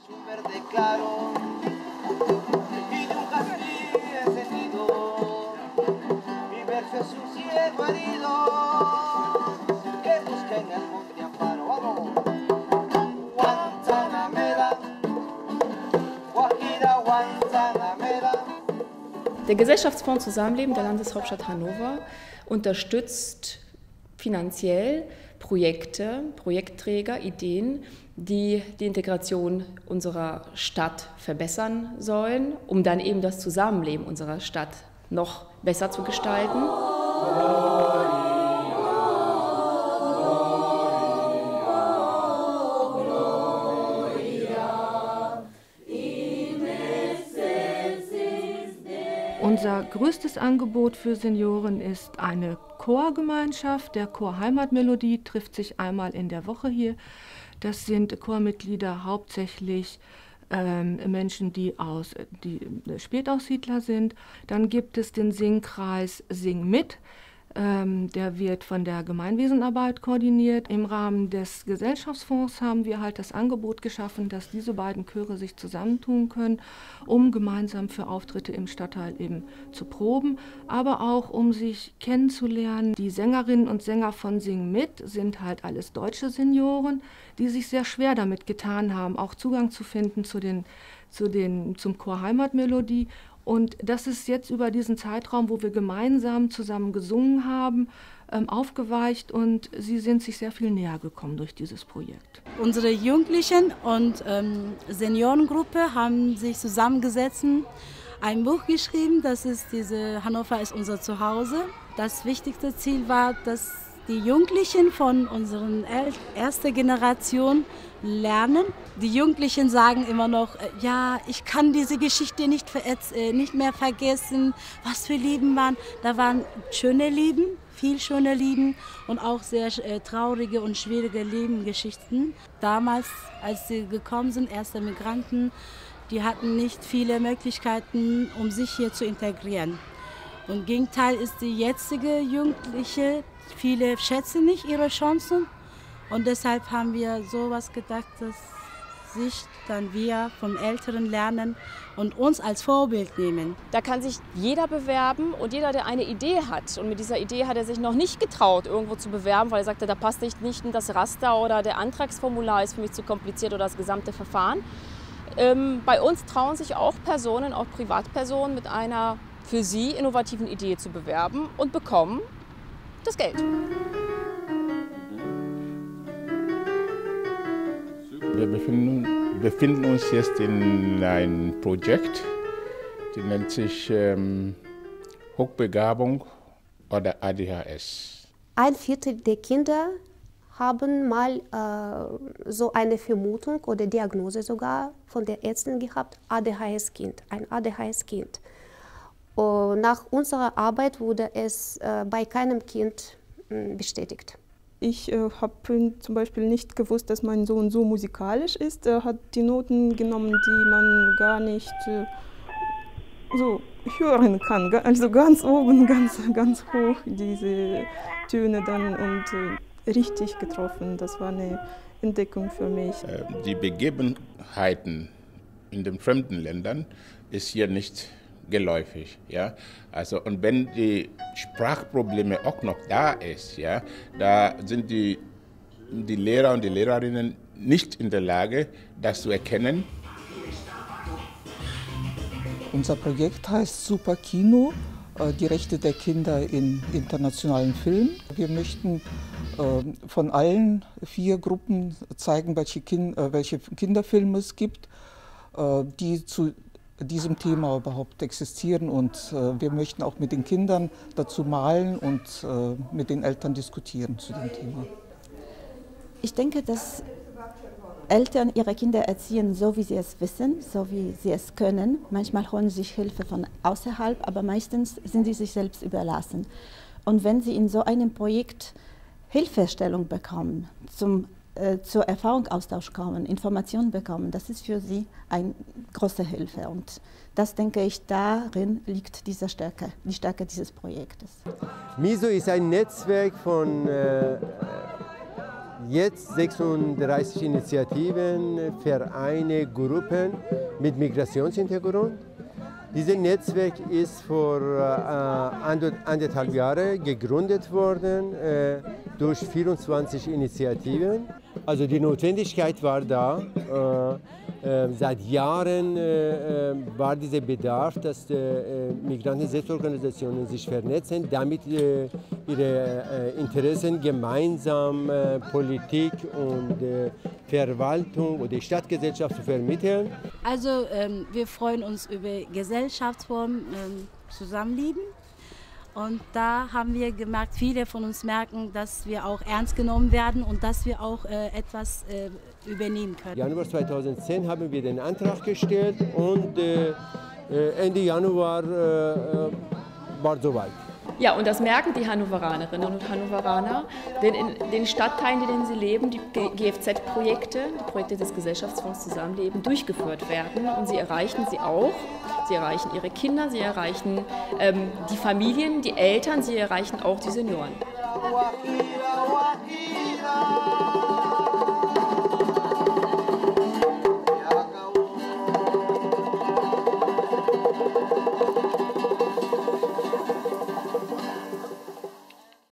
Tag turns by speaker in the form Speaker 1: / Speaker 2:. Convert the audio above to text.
Speaker 1: Der Gesellschaftsfonds Zusammenleben der Landeshauptstadt Hannover unterstützt finanziell Projekte, Projektträger, Ideen, die die Integration unserer Stadt verbessern sollen, um dann eben das Zusammenleben unserer Stadt noch besser zu gestalten.
Speaker 2: Unser größtes Angebot für Senioren ist eine Chorgemeinschaft. Der Chor Heimatmelodie trifft sich einmal in der Woche hier. Das sind Chormitglieder hauptsächlich Menschen, die Spätaussiedler sind. Dann gibt es den Singkreis Sing mit. Der wird von der Gemeinwesenarbeit koordiniert. Im Rahmen des Gesellschaftsfonds haben wir halt das Angebot geschaffen, dass diese beiden Chöre sich zusammentun können, um gemeinsam für Auftritte im Stadtteil eben zu proben, aber auch um sich kennenzulernen. Die Sängerinnen und Sänger von Sing mit sind halt alles deutsche Senioren, die sich sehr schwer damit getan haben, auch Zugang zu finden zum Chor Heimatmelodie. Und das ist jetzt über diesen Zeitraum, wo wir gemeinsam zusammen gesungen haben, aufgeweicht und sie sind sich sehr viel näher gekommen durch dieses Projekt.
Speaker 3: Unsere Jugendlichen und Seniorengruppe haben sich zusammengesetzt, ein Buch geschrieben, das ist diese Hannover ist unser Zuhause. Das wichtigste Ziel war, dass die Jugendlichen von unserer ersten Generation lernen. Die Jugendlichen sagen immer noch, ja, ich kann diese Geschichte nicht mehr vergessen, was für Leben waren. Da waren schöne Leben, viel schöne Leben und auch sehr traurige und schwierige Lebensgeschichten. Damals, als sie gekommen sind, erste Migranten, die hatten nicht viele Möglichkeiten, um sich hier zu integrieren. Und im Gegenteil ist die jetzige Jugendliche, viele schätzen nicht ihre Chancen und deshalb haben wir sowas gedacht, dass sich dann wir vom Älteren lernen und uns als Vorbild nehmen.
Speaker 1: Da kann sich jeder bewerben und jeder, der eine Idee hat und mit dieser Idee hat er sich noch nicht getraut, irgendwo zu bewerben, weil er sagte, da passt nicht in das Raster oder der Antragsformular ist für mich zu kompliziert oder das gesamte Verfahren. Bei uns trauen sich auch Personen, auch Privatpersonen mit einer für sie innovativen Idee zu bewerben und bekommen das Geld.
Speaker 4: Wir befinden uns jetzt in einem Projekt, das nennt sich Hochbegabung oder ADHS.
Speaker 5: Ein Viertel der Kinder haben mal so eine Vermutung oder Diagnose sogar von der Ärztin gehabt, ADHS-Kind, ein ADHS-Kind. Und nach unserer Arbeit wurde es bei keinem Kind bestätigt.
Speaker 6: Ich habe zum Beispiel nicht gewusst, dass mein Sohn so musikalisch ist. Er hat die Noten genommen, die man gar nicht so hören kann. Also ganz oben, ganz hoch diese Töne dann und richtig getroffen. Das war eine Entdeckung für mich.
Speaker 4: Die Begebenheiten in den fremden Ländern ist hier nicht geläufig, ja. Also und wenn die Sprachprobleme auch noch da ist, ja, da sind die Lehrer und die Lehrerinnen nicht in der Lage, das zu erkennen.
Speaker 7: Unser Projekt heißt Super Kino, die Rechte der Kinder in internationalen Filmen. Wir möchten von allen 4 Gruppen zeigen, welche Kinderfilme es gibt, die zu diesem Thema überhaupt existieren und wir möchten auch mit den Kindern dazu malen und mit den Eltern diskutieren zu dem Thema.
Speaker 8: Ich denke, dass Eltern ihre Kinder erziehen, so wie sie es wissen, so wie sie es können. Manchmal holen sie sich Hilfe von außerhalb, aber meistens sind sie sich selbst überlassen. Und wenn sie in so einem Projekt Hilfestellung bekommen, zur Erfahrungsaustausch kommen, Informationen bekommen, das ist für sie eine große Hilfe. Und das, denke ich, darin liegt die Stärke dieses Projektes.
Speaker 9: MISO ist ein Netzwerk von jetzt 36 Initiativen, Vereine, Gruppen mit Migrationshintergrund. Dieses Netzwerk ist vor 1,5 Jahren gegründet worden durch 24 Initiativen. Also die Notwendigkeit war da. Seit Jahren war dieser Bedarf, dass Migranten-Selbstorganisationen sich vernetzen, damit ihre Interessen gemeinsam Politik und Verwaltung oder die Stadtgesellschaft zu vermitteln.
Speaker 3: Also wir freuen uns über Gesellschaftsform Zusammenleben. Und da haben wir gemerkt, viele von uns merken, dass wir auch ernst genommen werden und dass wir auch etwas übernehmen können.
Speaker 9: Januar 2010 haben wir den Antrag gestellt und Ende Januar war soweit.
Speaker 1: Ja, und das merken die Hannoveranerinnen und Hannoveraner, denn in den Stadtteilen, in denen sie leben, die GFZ-Projekte, die Projekte des Gesellschaftsfonds Zusammenleben, durchgeführt werden. Und sie erreichen sie auch. Sie erreichen ihre Kinder, sie erreichen die Familien, die Eltern, sie erreichen auch die Senioren.